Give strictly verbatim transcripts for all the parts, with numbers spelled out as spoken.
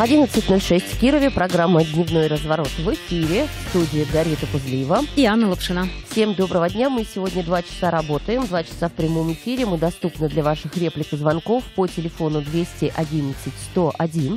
одиннадцать ноль шесть в Кирове. Программа «Дневной разворот» в эфире. В студии Дарита Кузлиева и Анна Лапшина. Всем доброго дня. Мы сегодня два часа работаем. Два часа в прямом эфире. Мы доступны для ваших реплик и звонков по телефону двести одиннадцать сто один.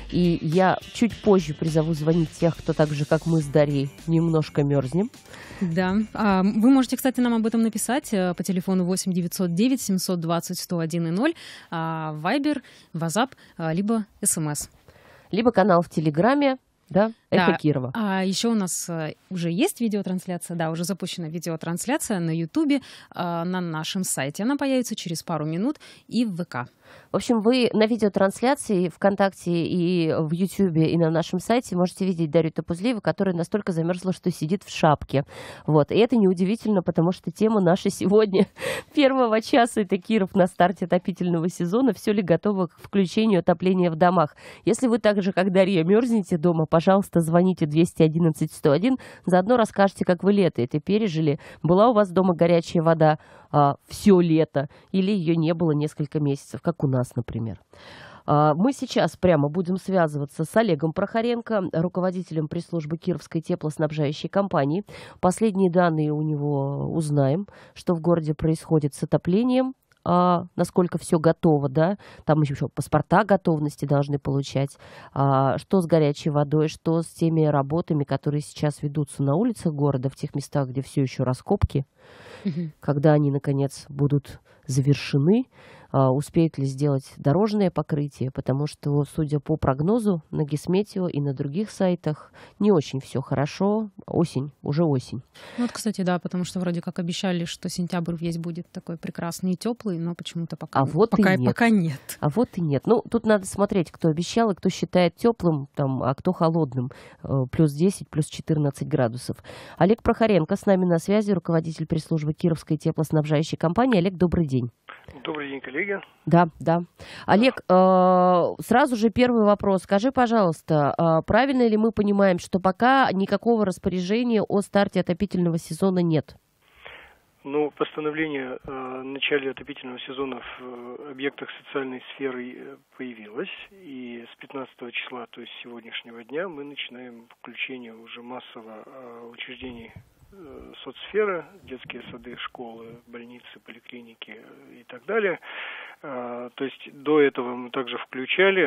И я чуть позже призову звонить тех, кто так же, как мы с Дарьей, немножко мерзнем. Да. Вы можете, кстати, нам об этом написать по телефону восемь девятьсот девять семьсот двадцать сто один и ноль, Вайбер, WhatsApp, либо СМС. Либо канал в Телеграме, да, Эхо да. Кирова. А еще у нас уже есть видеотрансляция, да, уже запущена видеотрансляция на Ютубе, на нашем сайте. Она появится через пару минут и в ВК. В общем, вы на видеотрансляции ВКонтакте и в Ютьюбе и на нашем сайте можете видеть Дарью Топузлиеву, которая настолько замерзла, что сидит в шапке. Вот. И это неудивительно, потому что тема наша сегодня первого часа — это Киров на старте отопительного сезона. Все ли готово к включению отопления в домах? Если вы так же, как Дарья, мерзнете дома, пожалуйста, звоните двести одиннадцать сто один. Заодно расскажете, как вы лето это пережили. Была у вас дома горячая вода а, все лето или ее не было несколько месяцев, как у нас, например. Мы сейчас прямо будем связываться с Олегом Прохоренко, руководителем пресс-службы Кировской теплоснабжающей компании. Последние данные у него узнаем, что в городе происходит с отоплением, а, насколько все готово, да, там еще паспорта готовности должны получать, а, что с горячей водой, что с теми работами, которые сейчас ведутся на улицах города, в тех местах, где все еще раскопки, mm-hmm. когда они, наконец, будут завершены, а, успеют ли сделать дорожное покрытие, потому что, судя по прогнозу на Гисметео и на других сайтах, не очень все хорошо. Осень, уже осень. Ну, вот, кстати, да, потому что вроде как обещали, что сентябрь весь будет такой прекрасный и теплый, но почему-то пока, а вот пока, и нет. пока нет. А вот и нет. Ну, тут надо смотреть, кто обещал и кто считает теплым, там, а кто холодным. Плюс десять, плюс четырнадцать градусов. Олег Прохоренко с нами на связи, руководитель пресс-службы Кировской теплоснабжающей компании. Олег, добрый день. Добрый день, коллеги. Да, да. Олег, э, сразу же первый вопрос. Скажи, пожалуйста, э, правильно ли мы понимаем, что пока никакого распоряжения о старте отопительного сезона нет? Ну, постановление о начале отопительного сезона в объектах социальной сферы появилось, и с пятнадцатого числа, то есть сегодняшнего дня, мы начинаем включение уже массово учреждений соцсферы, детские сады, школы, больницы, поликлиники и так далее. То есть до этого мы также включали,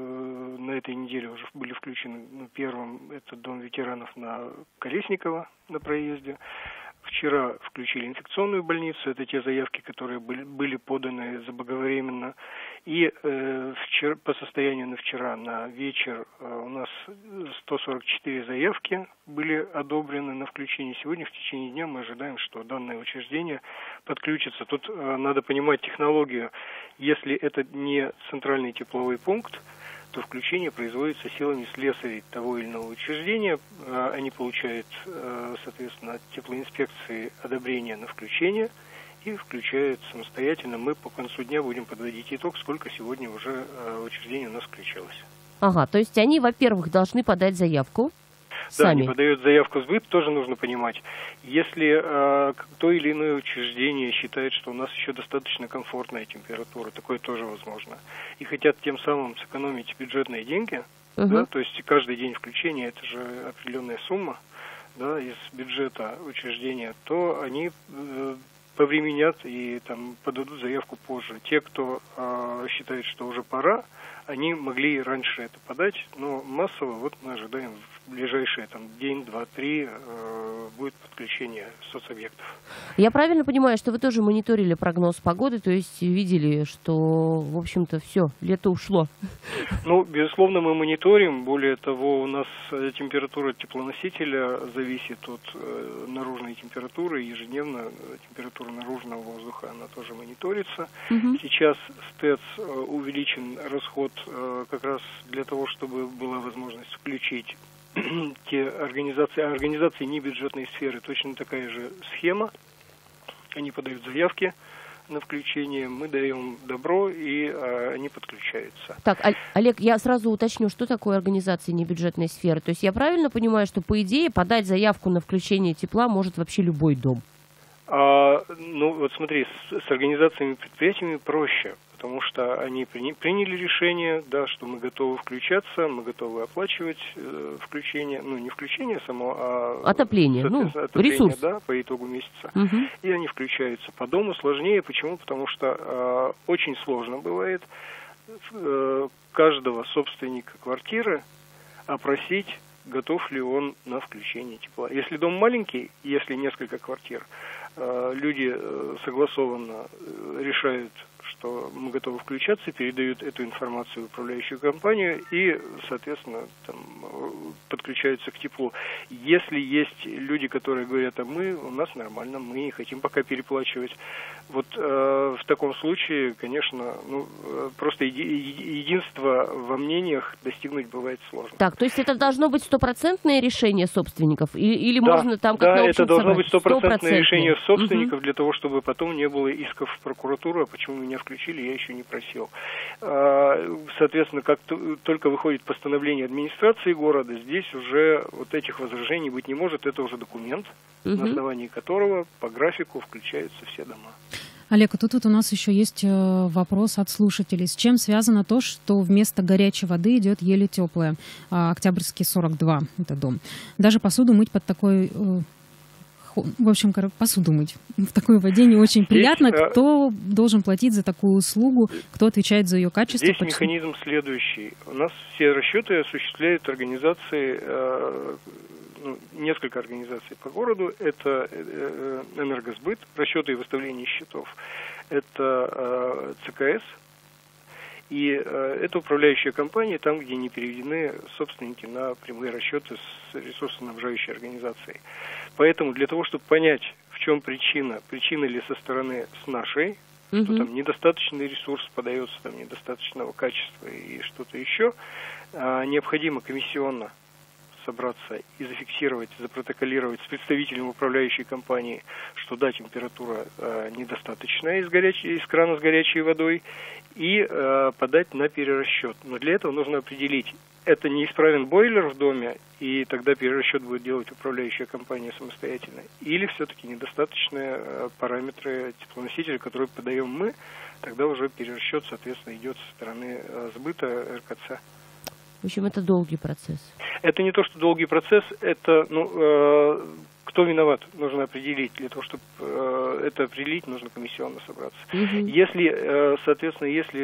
на этой неделе уже были включены, ну, первым это Дом ветеранов на Колесникова на проезде. Вчера включили инфекционную больницу, это те заявки, которые были, были поданы заблаговременно. И э, вчера, по состоянию на вчера, на вечер, э, у нас сто сорок четыре заявки были одобрены на включение. Сегодня в течение дня мы ожидаем, что данное учреждение подключится. Тут э, надо понимать технологию. Если это не центральный тепловой пункт, то включение производится силами слесарей того или иного учреждения. Они получают, соответственно, от теплоинспекции одобрение на включение и включают самостоятельно. Мы по концу дня будем подводить итог, сколько сегодня уже учреждений у нас включилось. Ага, то есть они, во-первых, должны подать заявку. Да, сами. Они подают заявку в сбыт, тоже нужно понимать. Если э, то или иное учреждение считает, что у нас еще достаточно комфортная температура, такое тоже возможно, и хотят тем самым сэкономить бюджетные деньги, uh-huh. да, то есть каждый день включения, это же определенная сумма, да, из бюджета учреждения, то они э, повременят и там подадут заявку позже. Те, кто э, считает, что уже пора, они могли раньше это подать, но массово вот мы ожидаем в ближайшие там день, два, три э, будет подключение соцобъектов. Я правильно понимаю, что вы тоже мониторили прогноз погоды, то есть видели, что, в общем-то, все, лето ушло? Ну, безусловно, мы мониторим. Более того, у нас температура теплоносителя зависит от э, наружной температуры. Ежедневно температура наружного воздуха, она тоже мониторится. Угу. Сейчас СТЭЦ э, увеличен расход э, как раз для того, чтобы была возможность включить те организации, организации небюджетной сферы, точно такая же схема. Они подают заявки на включение, мы даем добро, и а, они подключаются. Так, Олег, я сразу уточню, что такое организация небюджетной сферы? То есть я правильно понимаю, что, по идее, подать заявку на включение тепла может вообще любой дом? А, ну, вот смотри, с, с организациями предприятиями проще, потому что они приняли решение, да, что мы готовы включаться, мы готовы оплачивать э, включение, ну не включение само, а отопление, ну, отопление, ресурс, да, по итогу месяца. Угу. И они включаются. По дому сложнее, почему? Потому что э, очень сложно бывает э, каждого собственника квартиры опросить, готов ли он на включение тепла. Если дом маленький, если несколько квартир, э, люди э, согласованно э, решают, что мы готовы включаться, передают эту информацию в управляющую компанию и, соответственно, там, подключаются к теплу. Если есть люди, которые говорят, а мы, у нас нормально, мы не хотим пока переплачивать, вот э, в таком случае, конечно, ну, просто еди единство во мнениях достигнуть бывает сложно. Так, то есть это должно быть стопроцентное решение собственников? Или, или да, можно там как да, на это должно собрать? быть стопроцентное решение собственников, угу. для того, чтобы потом не было исков в прокуратуру, а почему меня включили, я еще не просил. Соответственно, как только выходит постановление администрации города, здесь уже вот этих возражений быть не может, это уже документ, угу. на основании которого по графику включаются все дома. Олег, а тут вот у нас еще есть вопрос от слушателей. С чем связано то, что вместо горячей воды идет еле теплая? Октябрьский сорок два, это дом. Даже посуду мыть под такой... В общем, посуду мыть в такой воде не очень приятно. Здесь, кто должен платить за такую услугу? Кто отвечает за ее качество? Здесь почему? Механизм следующий. У нас все расчеты осуществляют организации, э, ну, несколько организаций по городу. Это э, Энергосбыт, расчеты и выставление счетов. Это э, ЦКС. И э, это управляющая компания, там, где не переведены собственники на прямые расчеты с ресурсоснабжающей организацией. Поэтому для того, чтобы понять, в чем причина, причина ли со стороны с нашей, угу. что там недостаточный ресурс подается, там недостаточного качества и что-то еще, э, необходимо комиссионно собраться и зафиксировать, запротоколировать с представителем управляющей компании, что да, температура э, недостаточная из, горячей, из крана с горячей водой, и э, подать на перерасчет. Но для этого нужно определить, это неисправен бойлер в доме, и тогда перерасчет будет делать управляющая компания самостоятельно, или все-таки недостаточные э, параметры теплоносителя, которые подаем мы, тогда уже перерасчет, соответственно, идет со стороны э, сбыта эр ка цэ. В общем, это долгий процесс. Это не то, что долгий процесс, это, ну, э, кто виноват, нужно определить. Для того, чтобы э, это определить, нужно комиссионно собраться. Угу. Если, э, соответственно, если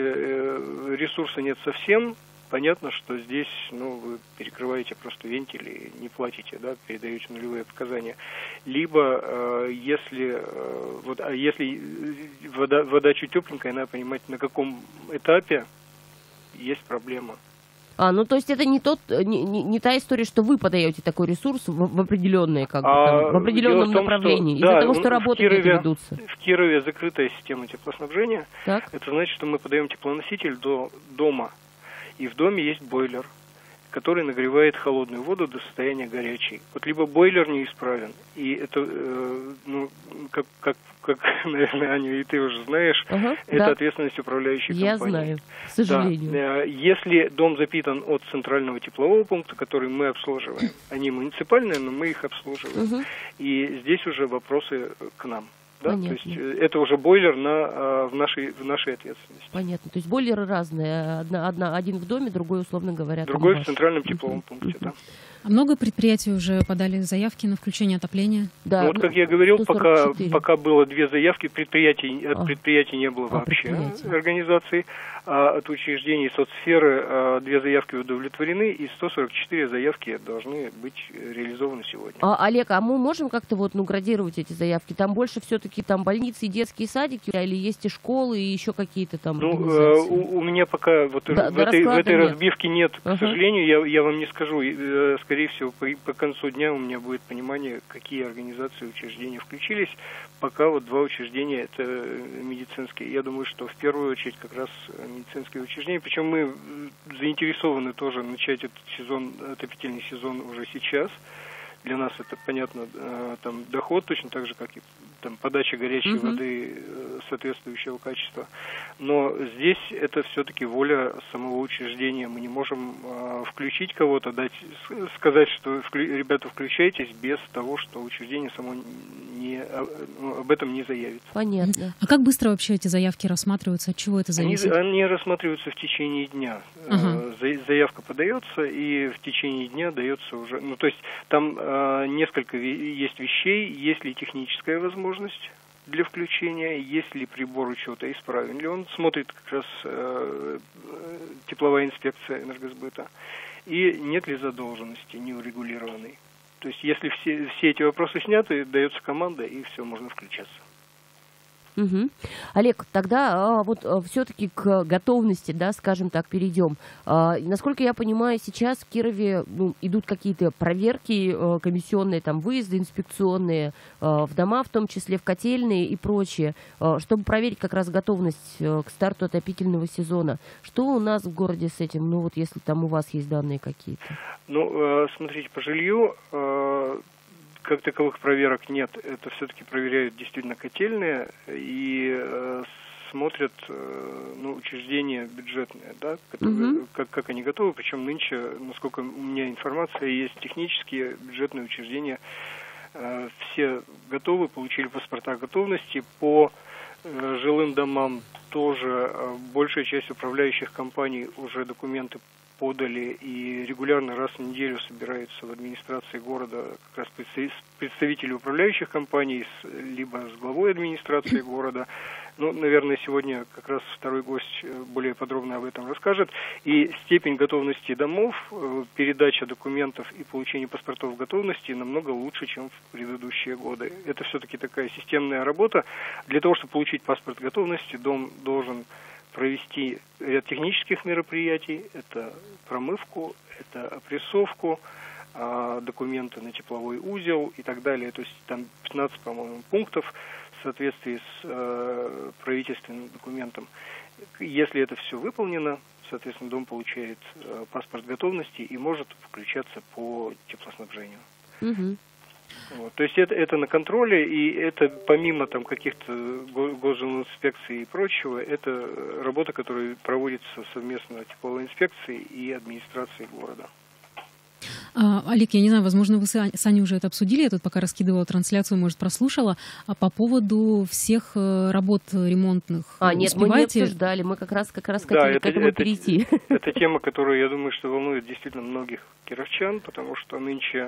э, ресурса нет совсем, понятно, что здесь, ну, вы перекрываете просто вентиль и не платите, да, передаете нулевые показания. Либо, э, если, э, вот, а если вода, вода чуть тепленькая, надо понимать, на каком этапе есть проблема. А, ну то есть это не тот, не, не, не та история, что вы подаете такой ресурс в, в определенные, как бы, там, а, в определенном том, направлении, из-за да, того, что работы не ведутся. В Кирове закрытая система теплоснабжения. Так. Это значит, что мы подаем теплоноситель до дома, и в доме есть бойлер, который нагревает холодную воду до состояния горячей. Вот либо бойлер неисправен, и это, э, ну, как, как, как, наверное, Аня, и ты уже знаешь, ага, это да. ответственность управляющей Я компании. Я знаю, к сожалению. Да. Если дом запитан от центрального теплового пункта, который мы обслуживаем, они муниципальные, но мы их обслуживаем, угу. и здесь уже вопросы к нам. Да? То есть это уже бойлер на, в, нашей, в нашей ответственности. Понятно. То есть бойлеры разные. Одна, одна, один в доме, другой, условно говоря, другой в центральном тепловом uh-huh. пункте. Uh-huh. Да. А много предприятий уже подали заявки на включение отопления? Да. Ну, вот, как я говорил, пока, пока было две заявки, предприятий, от а. предприятий не было а, вообще организаций. А от учреждений соцсферы а, две заявки удовлетворены, и сто сорок четыре заявки должны быть реализованы сегодня. А, Олег, а мы можем как-то вот, ну, градировать эти заявки? Там больше все-таки там больницы и детские садики, или есть и школы, и еще какие-то там ну, организации? У, у меня пока вот да, в, этой, в этой нет. разбивке нет, к uh-huh. сожалению, я, я вам не скажу. Скорее всего, по, по концу дня у меня будет понимание, какие организации и учреждения включились. Пока вот два учреждения, это медицинские. Я думаю, что в первую очередь как раз медицинские учреждения. Причем мы заинтересованы тоже начать этот сезон, отопительный сезон уже сейчас. Для нас это, понятно, там доход точно так же, как и там, подача горячей угу. воды соответствующего качества. Но здесь это все-таки воля самого учреждения. Мы не можем э, включить кого-то, дать, сказать, что вклю, ребята, включайтесь, без того, что учреждение само не, ну, об этом не заявит. Понятно. А как быстро вообще эти заявки рассматриваются? От чего это зависит? Они, они рассматриваются в течение дня. Ага. Заявка подается, и в течение дня дается уже... Ну, то есть там э, несколько есть вещей, есть ли техническая возможность для включения, есть ли прибор учета исправен ли он, смотрит как раз э, тепловая инспекция энергосбыта, и нет ли задолженности неурегулированной. То есть если все, все эти вопросы сняты, дается команда, и все, можно включаться. Угу. Олег, тогда а, вот а, все-таки к готовности, да, скажем так, перейдем. А, насколько я понимаю, сейчас в Кирове ну, идут какие-то проверки а, комиссионные, там, выезды инспекционные а, в дома, в том числе в котельные и прочее, а, чтобы проверить как раз готовность а, к старту отопительного сезона. Что у нас в городе с этим, ну вот если там у вас есть данные какие-то? Ну, смотрите, по жилью... Как таковых проверок нет. Это все-таки проверяют действительно котельные и э, смотрят э, ну, учреждения бюджетные, да, которые, uh-huh. как, как они готовы. Причем нынче, насколько у меня информация, есть технические бюджетные учреждения. Э, все готовы, получили паспорта готовности. По э, жилым домам тоже э, большая часть управляющих компаний уже документы подали, и регулярно раз в неделю собираются в администрации города как раз представители управляющих компаний, либо с главой администрации города. Ну, наверное, сегодня как раз второй гость более подробно об этом расскажет. И степень готовности домов, передача документов и получение паспортов готовности намного лучше, чем в предыдущие годы. Это все-таки такая системная работа. Для того, чтобы получить паспорт готовности, дом должен провести ряд технических мероприятий, это промывку, это опрессовку, документы на тепловой узел и так далее. То есть там пятнадцать, по-моему, пунктов в соответствии с правительственным документом. Если это все выполнено, соответственно, дом получает паспорт готовности и может включаться по теплоснабжению. Угу. Вот. То есть это, это на контроле, и это помимо там каких-то госинспекций и прочего, это работа, которая проводится совместно тепловой инспекцией и администрацией города. А, Олег, я не знаю, возможно, вы с Аней уже это обсудили, я тут пока раскидывала трансляцию, может, прослушала, а по поводу всех работ ремонтных. А, нет, успеваете? Мы не обсуждали, мы как раз, как раз хотели да, это, к этому это, перейти. Это, это тема, которая, я думаю, что волнует действительно многих кировчан, потому что нынче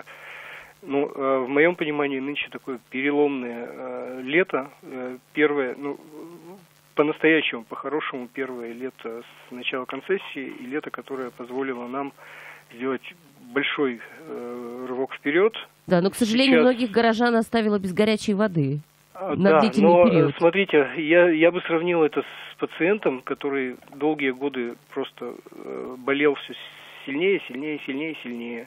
Ну, в моем понимании, нынче такое переломное э, лето, э, первое, ну, по-настоящему, по-хорошему, первое лето с начала концессии, и лето, которое позволило нам сделать большой э, рывок вперед. Да, но, к сожалению, Сейчас... многих горожан оставило без горячей воды а, на да, длительный но, период. Смотрите, я, я бы сравнил это с пациентом, который долгие годы просто э, болел все сильнее, сильнее, сильнее, сильнее.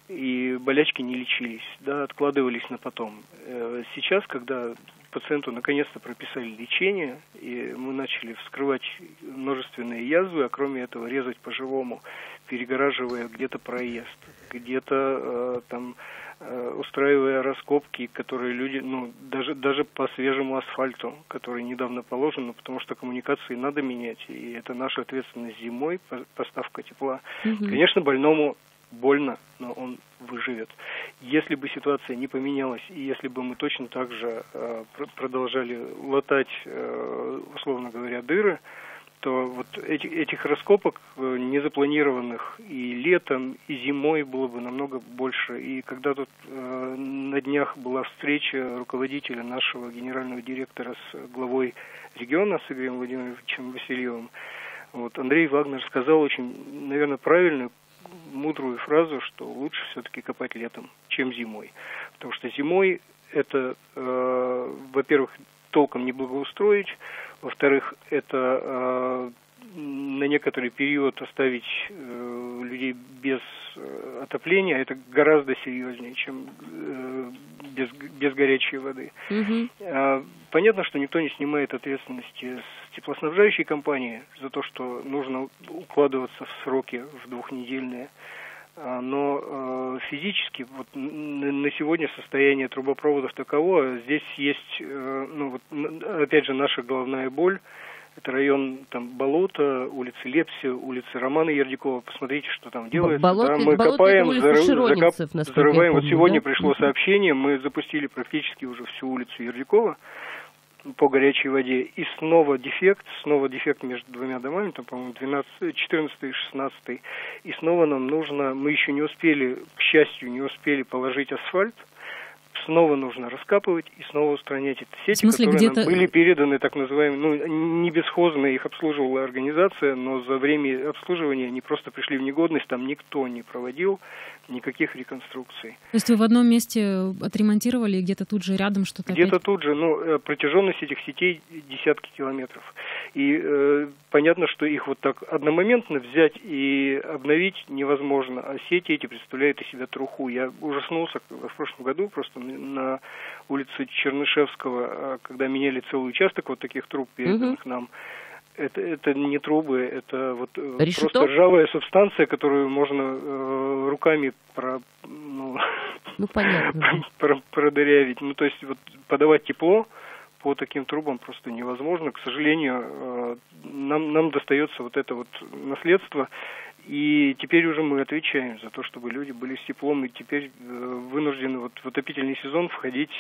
И болячки не лечились, да, откладывались на потом. Сейчас, когда пациенту наконец-то прописали лечение, и мы начали вскрывать множественные язвы, а кроме этого резать по-живому, перегораживая где-то проезд, где-то э, там э, устраивая раскопки, которые люди, ну, даже, даже по свежему асфальту, который недавно положен, ну, потому что коммуникации надо менять, и это наша ответственность зимой, поставка тепла. Угу. Конечно, больному больно, но он выживет. Если бы ситуация не поменялась, и если бы мы точно так же э, продолжали латать, э, условно говоря, дыры, то вот эти, этих раскопок э, незапланированных и летом, и зимой было бы намного больше. И когда тут э, на днях была встреча руководителя нашего генерального директора с главой региона, с Игорем Владимировичем Васильевым, вот, Андрей Вагнер сказал очень, наверное, правильную, мудрую фразу, что лучше все-таки копать летом, чем зимой. Потому что зимой это, э, во-первых, толком не благоустроить, во-вторых, это э, на некоторый период оставить э, людей без э, отопления, это гораздо серьезнее, чем э, без, без горячей воды. Mm-hmm. Э, понятно, что никто не снимает ответственности с теплоснабжающей компании за то, что нужно укладываться в сроки в двухнедельные. но физически вот на сегодня состояние трубопроводов таково. Здесь есть, ну, вот, опять же, наша головная боль. Это район там Болото, улицы Лепси, улицы Романа Ердякова. Посмотрите, что там делается. Болото, да, мы болото копаем, зарыв, закап, зарываем. Помню, вот сегодня да? пришло сообщение, мы запустили практически уже всю улицу Ердякова по горячей воде. И снова дефект, снова дефект между двумя домами, там, по-моему, двенадцатый, четырнадцатый и шестнадцатый. И снова нам нужно, мы еще не успели, к счастью, не успели положить асфальт. Снова нужно раскапывать и снова устранять эти сети, смысле, которые где-то... нам были переданы, так называемые, ну, не бесхозно их обслуживала организация, но за время обслуживания они просто пришли в негодность, там никто не проводил никаких реконструкций. То есть вы в одном месте отремонтировали, где-то тут же рядом что-то? Где-то опять... тут же, ну, протяженность этих сетей десятки километров. И э, понятно, что их вот так одномоментно взять и обновить невозможно, а сети эти представляют из себя труху. Я ужаснулся в прошлом году просто на улице Чернышевского, когда меняли целый участок вот таких труб, переданных угу. нам. Это, это не трубы, это вот Решето? Просто ржавая субстанция, которую можно э, руками про, ну, ну, понятно. про, продырявить. Ну, то есть вот подавать тепло по таким трубам просто невозможно. К сожалению, э, нам, нам достается вот это вот наследство. И теперь уже мы отвечаем за то, чтобы люди были с теплом, и теперь э, вынуждены вот в отопительный сезон входить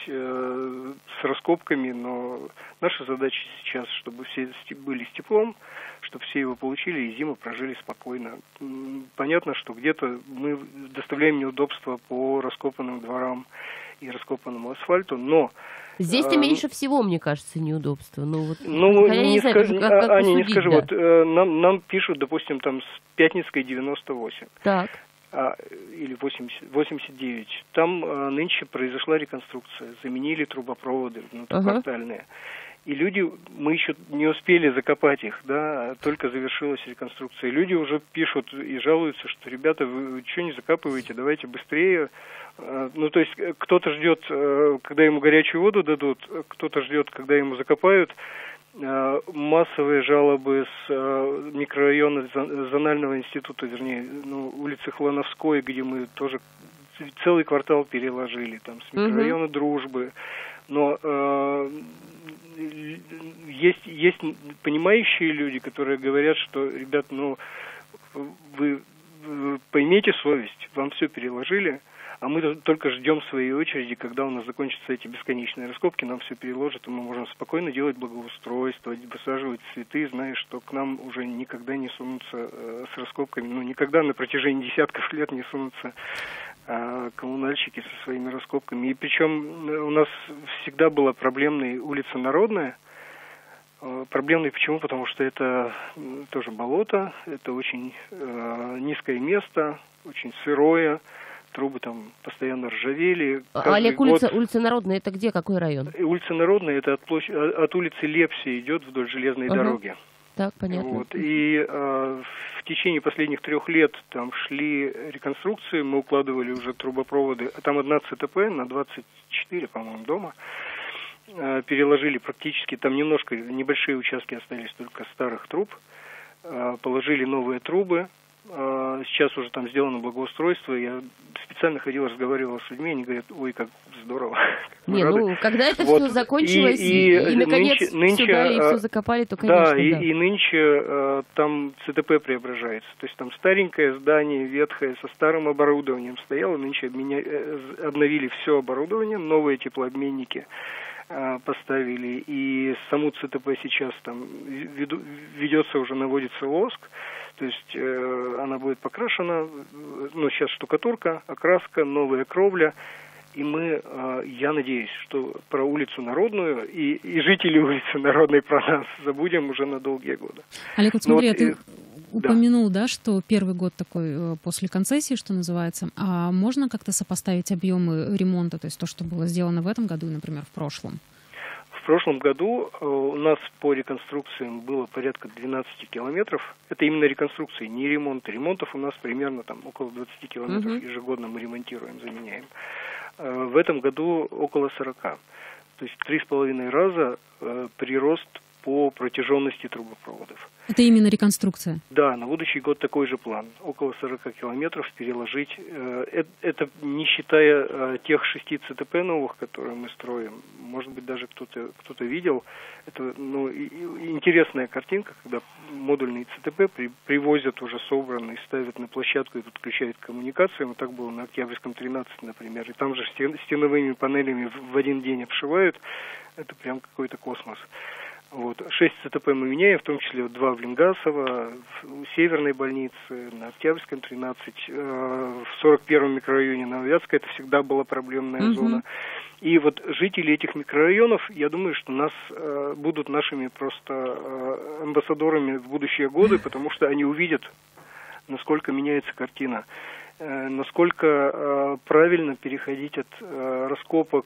э, с раскопками, но наша задача сейчас, чтобы все были с теплом, чтобы все его получили и зиму прожили спокойно. Понятно, что где-то мы доставляем неудобства по раскопанным дворам и раскопанному асфальту, но здесь-то а, меньше всего, мне кажется, неудобства. Ну, вот, ну не, не скажу, как, как Аня, не скажу, да. вот э, нам, нам пишут, допустим, там с Пятницкой девяносто восемь. Так. А, или восемьдесят, восемьдесят девять. Там а, нынче произошла реконструкция, заменили трубопроводы внутриквартальные. Ага. И люди, мы еще не успели закопать их, да, только завершилась реконструкция. Люди уже пишут и жалуются, что, ребята, вы что не закапываете, давайте быстрее. Ну, то есть кто-то ждет, когда ему горячую воду дадут, кто-то ждет, когда ему закопают. Массовые жалобы с микрорайона Зонального института, вернее, ну, улицы Хлановской, где мы тоже целый квартал переложили, там, с микрорайона угу. Дружбы. Но э, есть, есть понимающие люди, которые говорят, что, ребят, ну, вы, вы поймите совесть, вам все переложили, а мы только ждем своей очереди, когда у нас закончатся эти бесконечные раскопки, нам все переложат, и мы можем спокойно делать благоустройство, высаживать цветы, зная, что к нам уже никогда не сунутся э, с раскопками, ну, никогда на протяжении десятков лет не сунутся э, коммунальщики со своими раскопками. И причем у нас всегда была проблемной улица Народная. Э, проблемной почему? Потому что это тоже болото, это очень э, низкое место, очень сырое. Трубы там постоянно ржавели. Олег, год... улица, улица Народная, это где, какой район? Улица Народная, это от, площадь, от улицы Лепси идет вдоль железной uh-huh. дороги. Так, понятно. Вот. И э, в течение последних трех лет там шли реконструкции, мы укладывали уже трубопроводы. Там одна ЦТП на двадцать четыре, по-моему, дома. Э, переложили практически, там немножко, небольшие участки остались только старых труб. Э, положили новые трубы. Сейчас уже там сделано благоустройство. Я специально ходил, разговаривал с людьми, они говорят, ой, как здорово. Не, ну, когда это вот. все закончилось, и, и, и наконец нынче, нынче, все дали и все закопали, то, конечно, да. И, да. и нынче э, там ЦТП преображается. То есть там старенькое здание, ветхое, со старым оборудованием стояло, нынче обменя... обновили все оборудование, новые теплообменники э, поставили, и саму ЦТП сейчас там веду... ведется уже, наводится лоск. То есть э, она будет покрашена, ну, сейчас штукатурка, окраска, новая кровля. И мы, э, я надеюсь, что про улицу Народную и, и жители улицы Народной про нас забудем уже на долгие годы. Олег, вот смотри, вот, а ты э, упомянул, да. да, что первый год такой после концессии, что называется. А можно как-то сопоставить объемы ремонта, то есть то, что было сделано в этом году и, например, в прошлом? В прошлом году у нас по реконструкциям было порядка двенадцать километров. Это именно реконструкции, не ремонт. Ремонтов у нас примерно там около двадцать километров uh-huh. ежегодно мы ремонтируем, заменяем. В этом году около сорок. То есть три с половиной раза прирост по протяженности трубопроводов. Это именно реконструкция? Да, на будущий год такой же план. Около сорок километров переложить. Это не считая тех шести ЦТП новых, которые мы строим. Может быть, даже кто-то кто-то видел. Это ну, интересная картинка, когда модульные ЦТП при, привозят уже собранные, ставят на площадку и подключают к коммуникациям. Вот так было на Октябрьском тринадцать, например. И там же стен, стеновыми панелями в, в один день обшивают. Это прям какой-то космос. Вот. Шесть ЦТП мы меняем, в том числе вот два в Лингасово, в Северной больнице, на Октябрьском тринадцать, э, в сорок первом микрорайоне Нововятска, это всегда была проблемная mm-hmm. зона. И вот жители этих микрорайонов, я думаю, что нас э, будут нашими просто э, амбассадорами в будущие годы, потому что они увидят, насколько меняется картина. Насколько э, правильно переходить от э, раскопок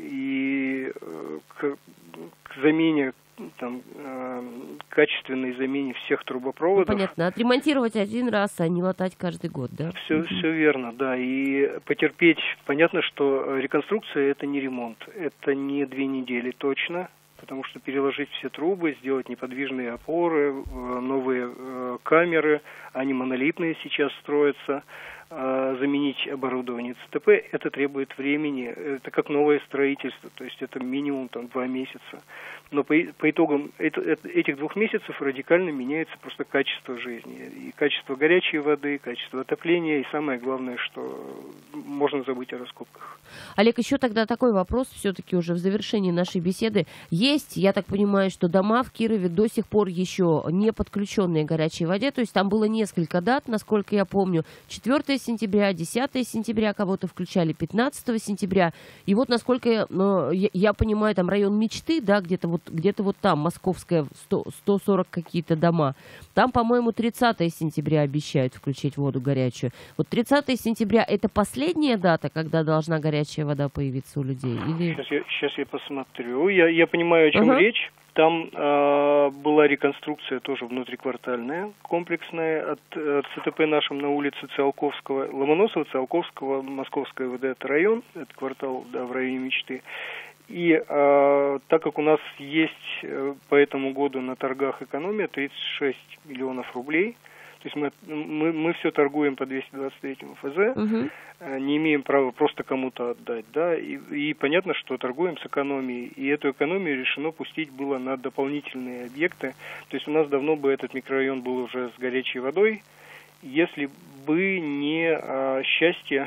и э, к, к замене, там, э, качественной замене всех трубопроводов. Ну, понятно. Отремонтировать один раз, а не латать каждый год, да? Все, mm-hmm. все верно, да. И потерпеть. Понятно, что реконструкция – это не ремонт. Это не две недели точно. Потому что переложить все трубы, сделать неподвижные опоры, новые э, камеры, они монолитные сейчас строятся, э, заменить оборудование ЦТП, это требует времени, это как новое строительство, то есть это минимум там, два месяца. Но по, по итогам это, это, этих двух месяцев радикально меняется просто качество жизни. И качество горячей воды, качество отопления, и самое главное, что можно забыть о раскопках. Олег, еще тогда такой вопрос, все-таки уже в завершении нашей беседы. Есть, я так понимаю, что дома в Кирове до сих пор еще не подключенные к горячей воде, то есть там было несколько дат, насколько я помню, четвёртого сентября, десятого сентября кого-то включали, пятнадцатого сентября, и вот насколько я, ну, я, я понимаю, там район Мечты, да, где-то вот, где-то вот там, московская, сто, сто сорок какие-то дома, там, по-моему, тридцатого сентября обещают включить воду горячую. Вот тридцатого сентября это последняя дата, когда должна горячая вода появиться у людей? Или... Сейчас, я, сейчас я посмотрю. Я, я понимаю, о чем uh-huh. речь. Там э, была реконструкция тоже внутриквартальная, комплексная, от, от ЦТП нашим на улице Циолковского, Ломоносова, Циолковского, Московская ВД, это район, это квартал, да, в районе Мечты. И э, так как у нас есть э, по этому году на торгах экономия тридцать шесть миллионов рублей, то есть мы, мы, мы все торгуем по двести двадцать третьему ФЗ, угу. э, не имеем права просто кому-то отдать, да, и, и понятно, что торгуем с экономией, и эту экономию решено пустить было на дополнительные объекты, то есть у нас давно бы этот микрорайон был уже с горячей водой, если бы не а, счастье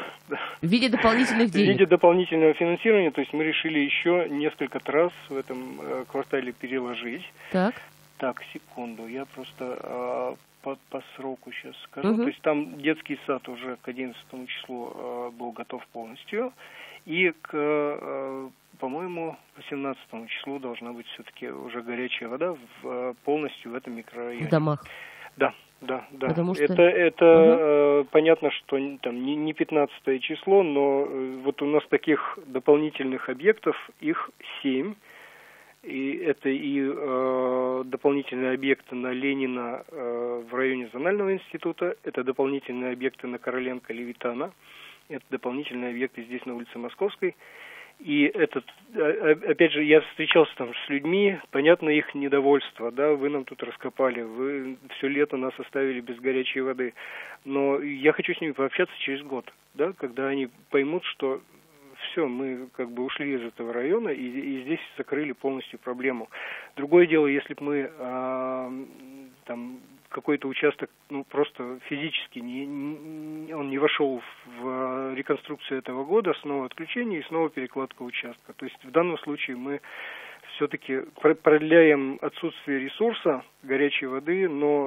в виде дополнительных денег. В виде дополнительного финансирования, то есть мы решили еще несколько трасс в этом э, квартале переложить. Так. Так, секунду, я просто э, по, по сроку сейчас скажу. Угу. То есть там детский сад уже к одиннадцатому числу э, был готов полностью, и к, э, по-моему, восемнадцатому числу должна быть все-таки уже горячая вода в, полностью в этом микрорайоне. В домах. Да. Да, да. Потому что... Это, это угу. э, понятно, что там не, не пятнадцатое число, но э, вот у нас таких дополнительных объектов, их семь. И это и э, дополнительные объекты на Ленина э, в районе Зонального института, это дополнительные объекты на Короленко Левитана, это дополнительные объекты здесь на улице Московской. И этот, опять же, я встречался там с людьми, понятно их недовольство, да, вы нам тут раскопали, вы все лето нас оставили без горячей воды, но я хочу с ними пообщаться через год, да, когда они поймут, что все, мы как бы ушли из этого района и, и здесь закрыли полностью проблему. Другое дело, если бы мы а, там какой-то участок, ну, просто физически не, не, он не вошел в реконструкцию этого года, снова отключение и снова перекладка участка. То есть в данном случае мы все-таки продляем отсутствие ресурса горячей воды, но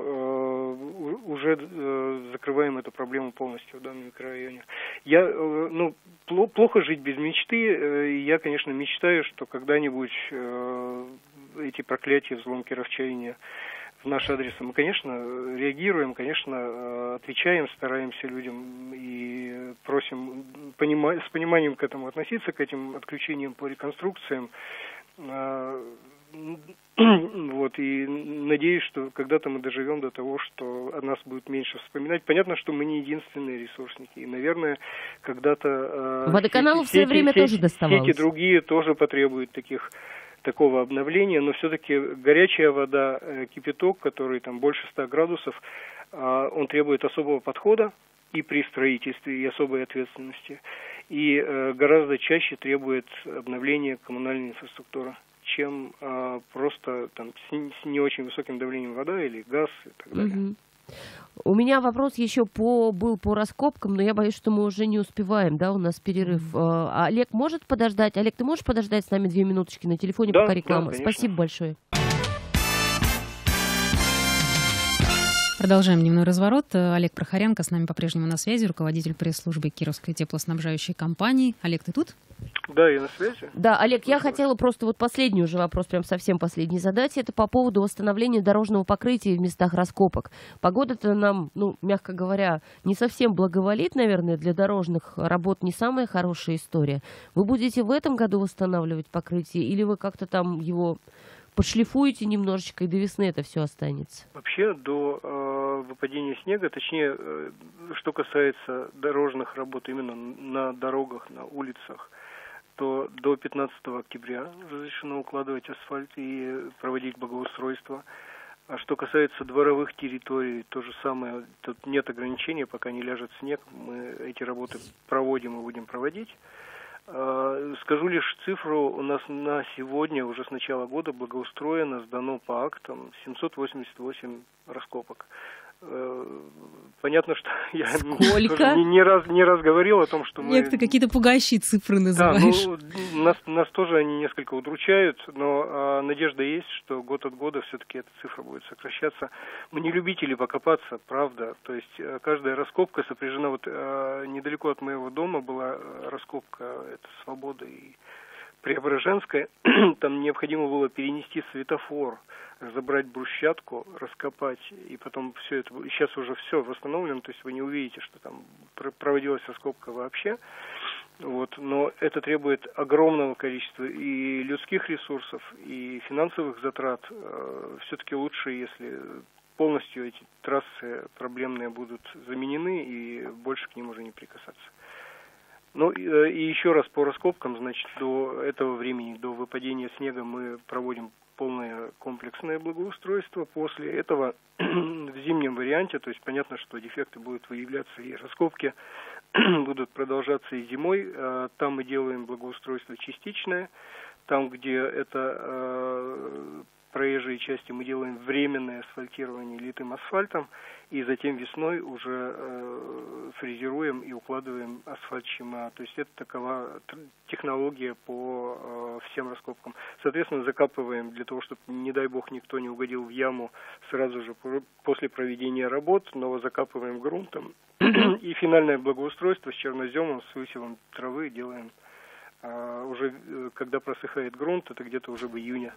э, уже э, закрываем эту проблему полностью в данном микрорайоне. Я, э, ну, пло- плохо жить без мечты. Э, я, конечно, мечтаю, что когда-нибудь э, эти проклятия, взлом кировчанина в наш адрес мы, конечно, реагируем, конечно, отвечаем, стараемся людям и просим понима- с пониманием к этому относиться, к этим отключениям по реконструкциям. Вот, и надеюсь, что когда-то мы доживем до того, что о нас будет меньше вспоминать. Понятно, что мы не единственные ресурсники. И, наверное, когда-то... Водоканалу в свое время тоже доставалось. Эти другие тоже потребуют таких... такого обновления, но все-таки горячая вода, кипяток, который там больше ста градусов, он требует особого подхода и при строительстве, и особой ответственности, и гораздо чаще требует обновления коммунальной инфраструктуры, чем просто там с не очень высоким давлением вода или газ и так далее. Угу. У меня вопрос еще по, был по раскопкам, но я боюсь, что мы уже не успеваем, да, у нас перерыв. Mm-hmm. А, Олег может подождать? Олег, ты можешь подождать с нами две минуточки на телефоне, да, пока реклама? Да, спасибо большое. Продолжаем дневной разворот. Олег Прохоренко с нами по-прежнему на связи, руководитель пресс-службы Кировской теплоснабжающей компании. Олег, ты тут? Да, я на связи. Да, Олег, я хотела просто вот последний уже вопрос, прям совсем последний задать. Это по поводу восстановления дорожного покрытия в местах раскопок. Погода-то нам, ну, мягко говоря, не совсем благоволит, наверное, для дорожных работ не самая хорошая история. Вы будете в этом году восстанавливать покрытие или вы как-то там его подшлифуете немножечко, и до весны это все останется? Вообще до э, выпадения снега, точнее, э, что касается дорожных работ именно на дорогах, на улицах, то до пятнадцатого октября разрешено укладывать асфальт и проводить благоустройство. А что касается дворовых территорий, то же самое, тут нет ограничений, пока не ляжет снег, мы эти работы проводим и будем проводить. Скажу лишь цифру, у нас на сегодня, уже с начала года, благоустроено, сдано по актам семьсот восемьдесят восемь раскопок. Понятно, что я Сколько? Не, не, раз, не раз говорил о том, что мы... Нет, ты какие-то пугающие цифры называешь. Да, ну, нас, нас тоже они несколько удручают, но а, надежда есть, что год от года все-таки эта цифра будет сокращаться. Мы не любители покопаться, правда. То есть а, каждая раскопка сопряжена... Вот а, недалеко от моего дома была раскопка, это Свобода и Преображенская. Там необходимо было перенести светофор, разобрать брусчатку, раскопать, и потом все это, сейчас уже все восстановлено, то есть вы не увидите, что там проводилась раскопка вообще, вот, но это требует огромного количества и людских ресурсов, и финансовых затрат. Все-таки лучше, если полностью эти трассы проблемные будут заменены, и больше к ним уже не прикасаться. Ну и, и еще раз по раскопкам, значит, до этого времени, до выпадения снега мы проводим полное комплексное благоустройство. После этого в зимнем варианте, то есть понятно, что дефекты будут выявляться и раскопки будут продолжаться и зимой. Там мы делаем благоустройство частичное. Там, где это проезжие части, мы делаем временное асфальтирование литым асфальтом. И затем весной уже э, фрезеруем и укладываем асфальт щема. То есть это такова технология по э, всем раскопкам. Соответственно, закапываем для того, чтобы, не дай бог, никто не угодил в яму сразу же после проведения работ, но закапываем грунтом. И финальное благоустройство с черноземом, с высевом травы делаем э, уже, э, когда просыхает грунт, это где-то уже в июне.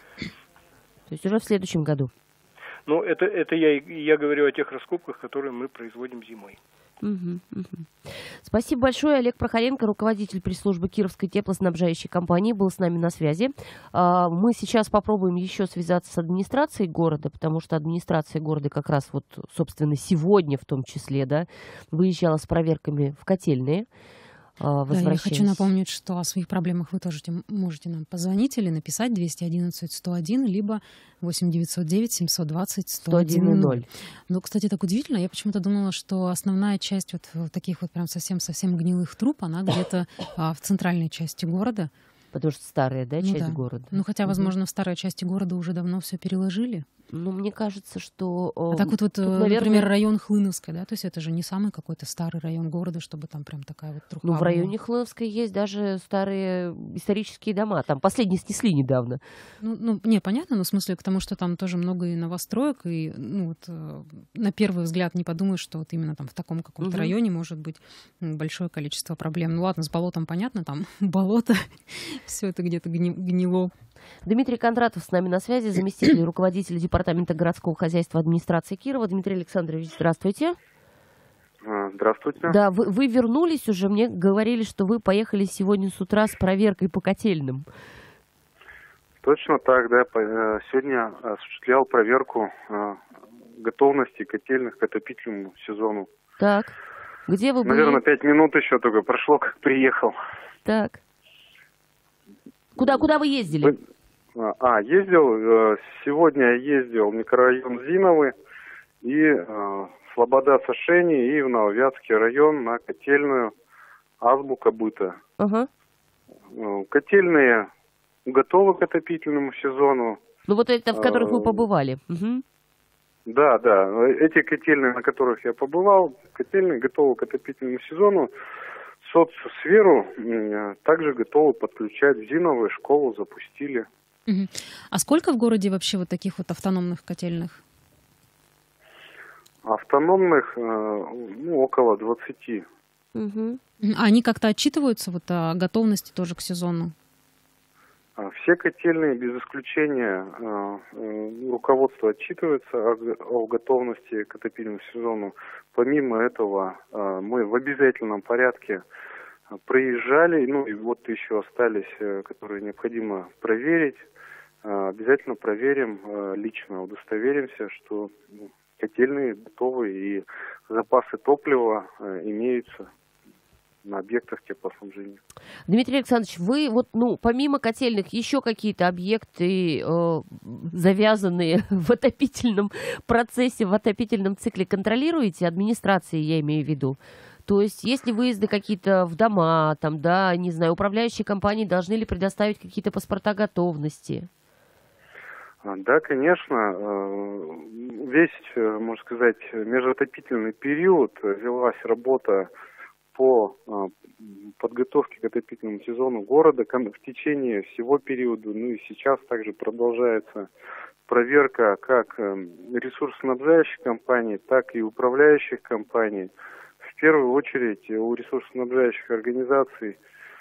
То есть уже в следующем году? Ну, это, это я, я говорю о тех раскопках, которые мы производим зимой. Угу, угу. Спасибо большое. Олег Прохоренко, руководитель пресс-службы Кировской теплоснабжающей компании, был с нами на связи. Мы сейчас попробуем еще связаться с администрацией города, потому что администрация города как раз вот, собственно, сегодня в том числе, да, выезжала с проверками в котельные. Да, я хочу напомнить, что о своих проблемах вы тоже можете нам позвонить или написать двести одиннадцать сто один, либо восемь девятьсот девять семьсот двадцать сто один ноль. Ну, кстати, так удивительно, я почему-то думала, что основная часть вот таких вот прям совсем-совсем гнилых труб, она где-то а, в центральной части города. Потому что старая, да, часть ну, да. города. Ну, хотя, возможно, угу. в старой части города уже давно все переложили. Ну, мне кажется, что... А так вот, вот тут, наверное... например, район Хлыновской, да, то есть это же не самый какой-то старый район города, чтобы там прям такая вот труха. Ну, в районе Хлыновской есть даже старые исторические дома, там последние снесли недавно. Ну, ну, не, понятно, но в смысле к тому, что там тоже много и новостроек, и, ну, вот, на первый взгляд не подумаешь, что вот именно там в таком каком-то угу. районе может быть большое количество проблем. Ну, ладно, с болотом понятно, там болото, все это где-то гнило. Дмитрий Кондратов с нами на связи, заместитель руководителя департамента городского хозяйства администрации Кирова. Дмитрий Александрович, здравствуйте. Здравствуйте. Да, вы, вы вернулись уже, мне говорили, что вы поехали сегодня с утра с проверкой по котельным. Точно так, да. Сегодня осуществлял проверку готовности котельных к отопительному сезону. Так, где вы были? Наверное, пять минут еще только прошло, как приехал. Так. Куда, куда вы ездили? Вы... А, ездил, сегодня ездил в микрорайон Зиновый и Слобода Сошени и в Нововятский район на котельную Азбука быта. Ага. Котельные готовы к отопительному сезону. Ну вот это, в которых вы побывали. Угу. Да, да. Эти котельные, на которых я побывал, котельные готовы к отопительному сезону. Соцсферу также готовы подключать. Зиновую школу запустили. Угу. А сколько в городе вообще вот таких вот автономных котельных? Автономных, ну, около двадцати. Угу. А они как-то отчитываются вот о готовности тоже к сезону? Все котельные, без исключения, руководство отчитывается о, о готовности к отопительному сезону. Помимо этого, мы в обязательном порядке проезжали, ну и вот еще остались, которые необходимо проверить. Обязательно проверим лично, удостоверимся, что котельные готовы и запасы топлива имеются на объектах теплоснабжения. Дмитрий Александрович, вы вот, ну, помимо котельных, еще какие-то объекты, э, завязанные в отопительном процессе, в отопительном цикле, контролируете? Администрации, я имею в виду. То есть, есть ли выезды какие-то в дома, там, да, не знаю, управляющие компании должны ли предоставить какие-то паспорта готовности? Да, конечно. Весь, можно сказать, межотопительный период велась работа по подготовке к отопительному сезону города в течение всего периода, ну и сейчас также продолжается проверка как ресурсоснабжающих компаний, так и управляющих компаний. В первую очередь у ресурсоснабжающих организаций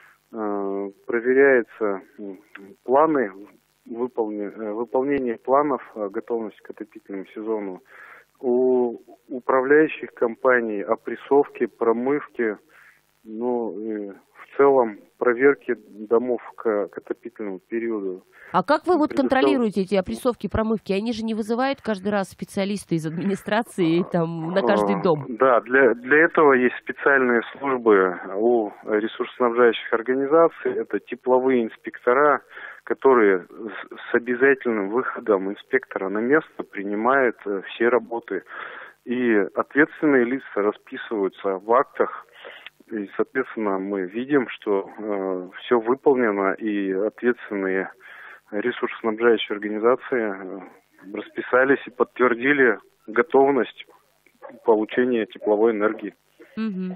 проверяются планы выполнения, выполнения планов готовности к отопительному сезону. У управляющих компаний опрессовки, промывки, ну, и в целом проверки домов к, к отопительному периоду. А как вы вот Предостав... контролируете эти опрессовки, промывки? Они же не вызывают каждый раз специалисты из администрации там, на каждый дом? Да, для, для этого есть специальные службы у ресурсоснабжающих организаций. Это тепловые инспектора, которые с обязательным выходом инспектора на место принимают все работы. И ответственные лица расписываются в актах. И, соответственно, мы видим, что э, все выполнено, и ответственные ресурсоснабжающие организации э, расписались и подтвердили готовность получения тепловой энергии. Угу.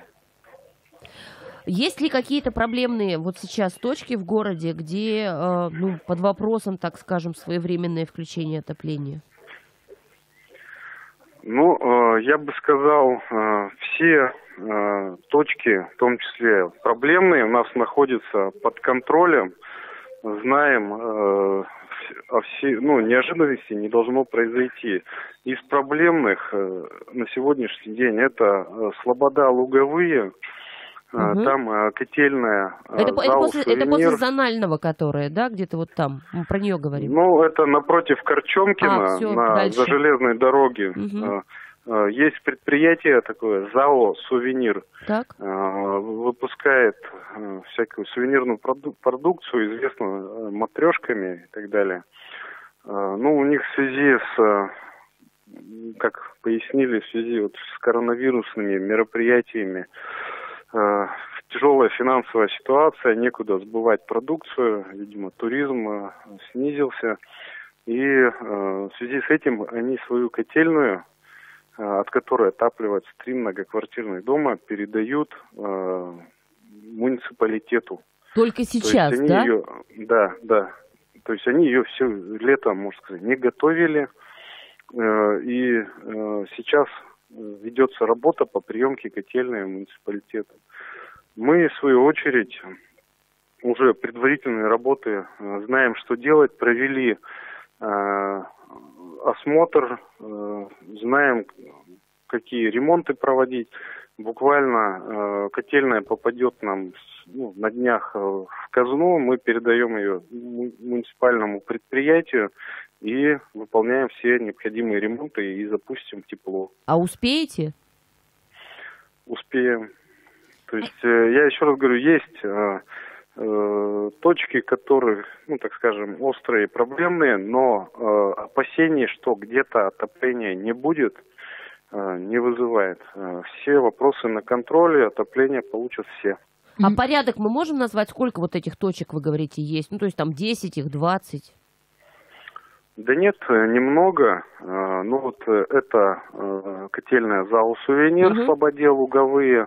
Есть ли какие-то проблемные вот сейчас точки в городе, где э, ну, под вопросом, так скажем, своевременное включение отопления? Ну, э, я бы сказал, э, все э, точки, в том числе проблемные, у нас находятся под контролем. Знаем, э, о все, ну, неожиданностей не должно произойти. Из проблемных э, на сегодняшний день это э, Слобода, Луговые. Угу. Там э, котельная, э, это, это, после, это после зонального, которое, да, где-то вот там, мы про нее говорим? Ну, это напротив Корчомкина, а, все, на, дальше. за железной дороги. Угу. Э, э, есть предприятие такое, ЗАО «Сувенир». Так. Э, выпускает э, всякую сувенирную проду- продукцию, известную э, матрешками и так далее. Э, ну, у них в связи с... Э, как пояснили, в связи вот с коронавирусными мероприятиями, тяжелая финансовая ситуация, некуда сбывать продукцию, видимо, туризм снизился. И в связи с этим они свою котельную, от которой отапливается три многоквартирных дома, передают муниципалитету. Только сейчас, они да? Ее, да, да. То есть они ее все лето, можно сказать, не готовили. И сейчас ведется работа по приемке котельной муниципалитета. Мы, в свою очередь, уже предварительные работы, знаем, что делать, провели э, осмотр, э, знаем, какие ремонты проводить. Буквально э, котельная попадет нам ну, на днях в казну, мы передаем ее муниципальному предприятию и выполняем все необходимые ремонты и запустим тепло. А успеете? Успеем. То есть, я еще раз говорю, есть э, точки, которые, ну, так скажем, острые, проблемные, но э, опасений, что где-то отопления не будет, э, не вызывает. Э, все вопросы на контроле, отопление получат все. А mm-hmm. порядок мы можем назвать, сколько вот этих точек, вы говорите, есть? Ну, то есть там десять, их двадцать? Да нет, немного. Ну вот это котельная ЗАО «Сувенир», угу. Слободел, Луговые.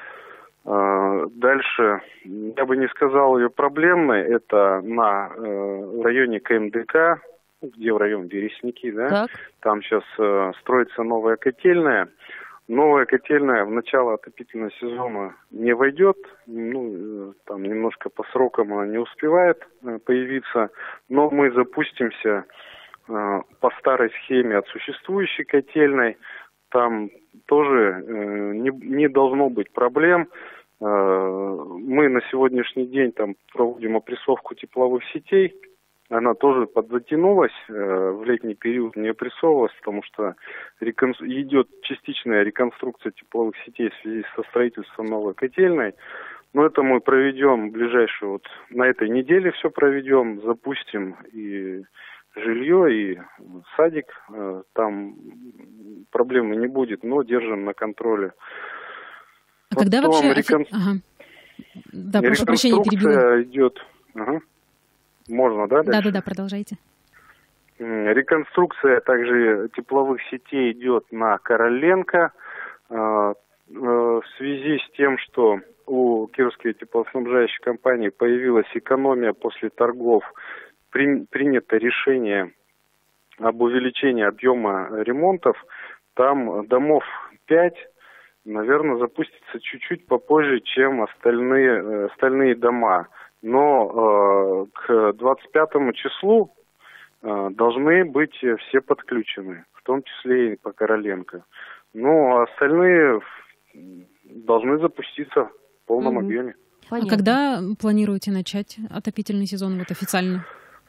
Дальше, я бы не сказал ее проблемной, это на районе КМДК, где в районе Бересники, да? Так. Там сейчас строится новая котельная. Новая котельная в начало отопительного сезона не войдет, ну, там немножко по срокам она не успевает появиться, но мы запустимся по старой схеме от существующей котельной, там тоже не, не должно быть проблем. Мы на сегодняшний день там проводим опрессовку тепловых сетей, она тоже подзатянулась, в летний период не опрессовывалась, потому что рекон... идет частичная реконструкция тепловых сетей в связи со строительством новой котельной. Но это мы проведем в ближайшую, вот на этой неделе все проведем, запустим и жилье, и садик, там проблемы не будет, но держим на контроле. А Потом когда вообще... Рекон... Ага. Да, прошу прощения, перебила. Идет... Ага. Можно, да? Да-да-да, продолжайте. Реконструкция также тепловых сетей идет на Короленко. В связи с тем, что у Кировской теплоснабжающей компании появилась экономия после торгов, при, принято решение об увеличении объема ремонтов. Там домов пять, наверное, запустится чуть-чуть попозже, чем остальные, остальные дома. Но э, к двадцать пятому числу э, должны быть все подключены, в том числе и по Короленко. Ну, а остальные должны запуститься в полном mm-hmm. объеме. Понятно. А когда планируете начать отопительный сезон вот официально?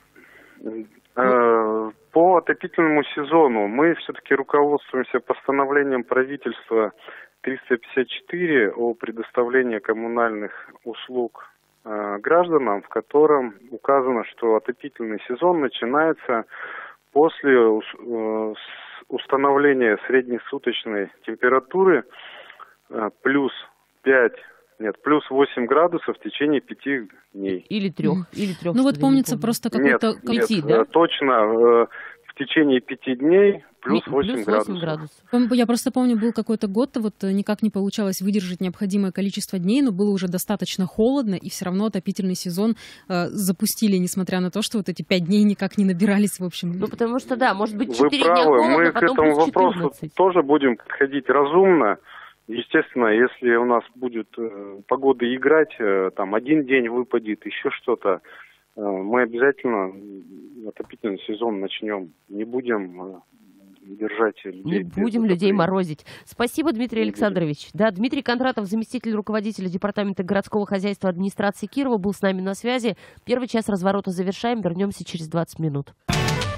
Э, по отопительному сезону мы все-таки руководствуемся постановлением правительства триста пятьдесят четыре о предоставлении коммунальных услуг гражданам, в котором указано, что отопительный сезон начинается после установления среднесуточной температуры плюс пять, нет, плюс восемь градусов в течение пяти дней. Или трех, или трех. Ну вот помнится просто какой-то... Нет, пяти, нет, да? Точно, в течение пяти дней плюс восемь градусов. градусов. Я просто помню, был какой-то год, вот никак не получалось выдержать необходимое количество дней, но было уже достаточно холодно, и все равно отопительный сезон э, запустили, несмотря на то, что вот эти пять дней никак не набирались, в общем. Ну, потому что, да, может быть, четыре дня холодно, мы потом к этому плюс вопросу четырнадцать. Тоже будем подходить разумно. Естественно, если у нас будет э, погода играть, э, там один день выпадет, еще что-то, э, мы обязательно отопительный сезон начнем. Не будем э, держать людей. Не будем людей морозить. Спасибо, Дмитрий Александрович. Да, Дмитрий Кондратов, заместитель руководителя Департамента городского хозяйства администрации Кирова, был с нами на связи. Первый час разворота завершаем. Вернемся через двадцать минут.